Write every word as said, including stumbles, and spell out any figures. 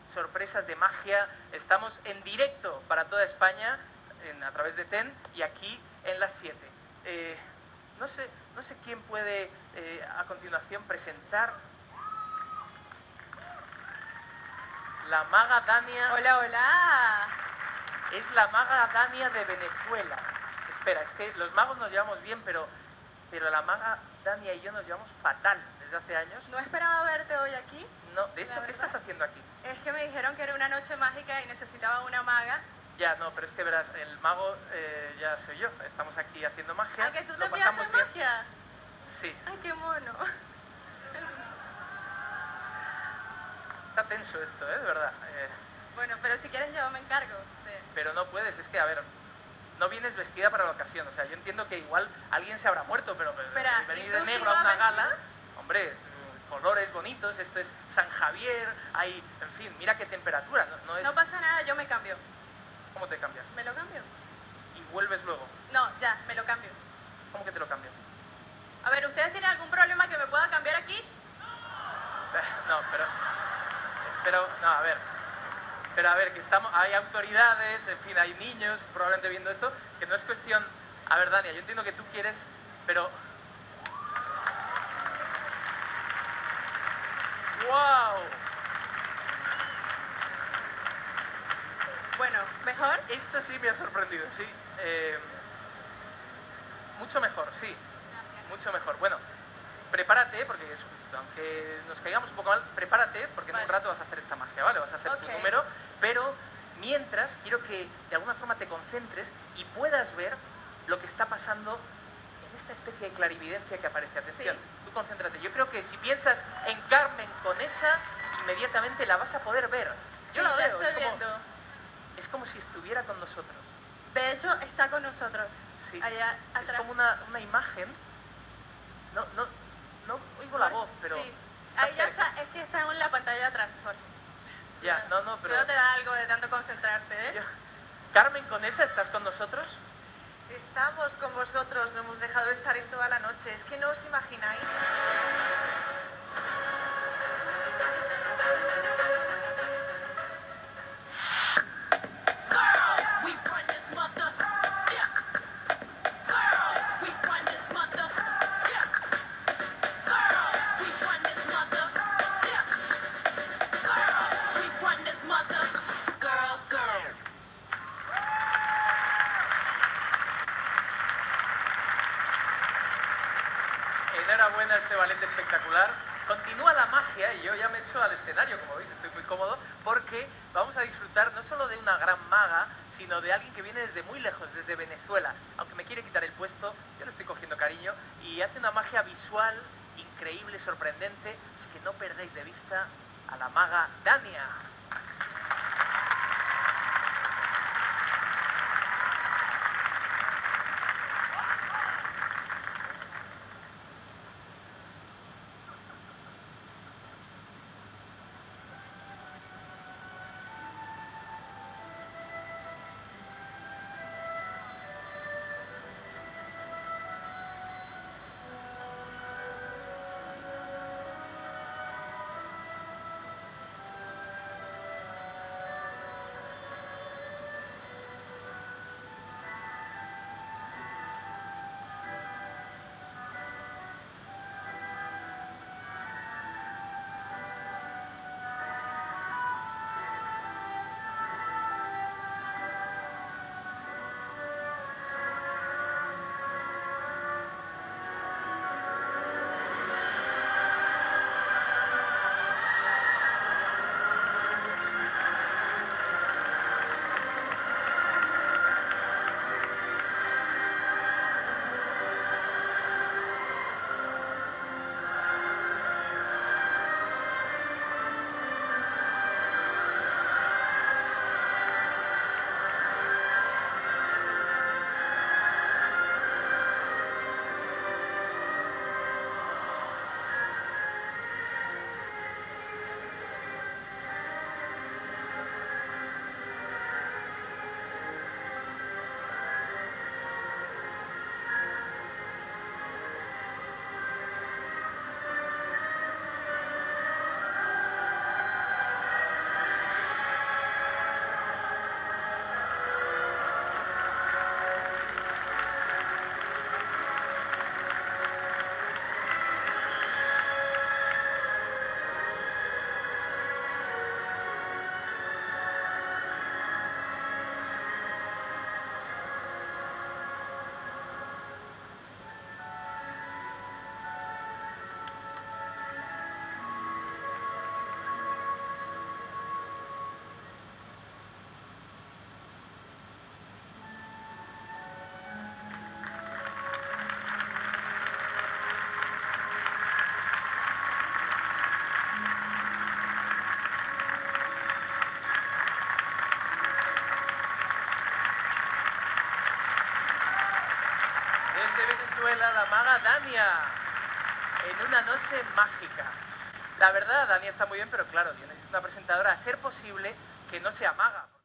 sorpresas de magia. Estamos en directo para toda España en, a través de TEN y aquí en las siete. Eh, no sé, no sé quién puede eh, a continuación presentar la maga Dania. Hola, hola. Es la maga Dania de Venezuela. Espera, es que los magos nos llevamos bien, pero, pero la maga Dania y yo nos llevamos fatal desde hace años. No esperaba verte hoy aquí. No, de hecho, La ¿qué verdad. estás haciendo aquí? Es que me dijeron que era una noche mágica y necesitaba una maga. Ya, no, pero es que verás, el mago eh, ya soy yo. Estamos aquí haciendo magia. ¿A que tú lo también pasamos haces bien. magia? Sí. Ay, qué mono. Está tenso esto, ¿eh? De verdad. Eh, Bueno, pero si quieres yo me encargo. de- pero no puedes, es que, a ver, no vienes vestida para la ocasión. O sea, yo entiendo que igual alguien se habrá muerto, pero, pero Espera, venir ¿y de tú sí negro a vas una vestida? gala, hombre, es, mm, colores bonitos, esto es San Javier, hay, en fin, mira qué temperatura, no, no es... No pasa nada, yo me cambio. ¿Cómo te cambias? ¿Me lo cambio? Y vuelves luego. No, ya, me lo cambio. ¿Cómo que te lo cambias? A ver, ¿ustedes tienen algún problema que me pueda cambiar aquí? Eh, No, pero... Espero... No, a ver... Pero a ver, que estamos, hay autoridades, en fin, hay niños probablemente viendo esto, que no es cuestión... A ver, Dania, yo entiendo que tú quieres, pero... ¡Wow! Bueno, ¿mejor? Esto sí me ha sorprendido, sí. Eh, mucho mejor, sí. Mucho mejor. Bueno, prepárate, porque es justo, aunque nos caigamos un poco mal, prepárate, porque en Vale. un rato vas a hacer esta magia, ¿vale? Vas a hacer Ok. tu número, pero mientras quiero que de alguna forma te concentres y puedas ver lo que está pasando en esta especie de clarividencia que aparece. Atención, Sí. tú concéntrate. Yo creo que si piensas en Carmen con esa, inmediatamente la vas a poder ver. Yo Sí, la la veo, estoy es como, viendo. es como si estuviera con nosotros. De hecho, está con nosotros. Sí. Allá Es atrás. como una, una imagen. No, no, no oigo la voz, pero. Sí. está Ahí ya cerca. está, es que está en la pantalla de atrás, Jorge. Ya, no, no, pero. Creo te da algo de tanto concentrarte, ¿eh? Yo- Carmen, con esa, ¿estás con nosotros? Estamos con vosotros, no hemos dejado de estar en toda la noche. Es que no os imagináis. Enhorabuena a este ballet espectacular. Continúa la magia y yo ya me he hecho al escenario, como veis, estoy muy cómodo, porque vamos a disfrutar no solo de una gran maga, sino de alguien que viene desde muy lejos, desde Venezuela. Aunque me quiere quitar el puesto, yo le estoy cogiendo cariño y hace una magia visual increíble, sorprendente. Es que no perdáis de vista a la maga Dania. maga Dania en una noche mágica. La verdad, Dania está muy bien, pero claro, yo necesito una presentadora, a ser posible, que no sea maga.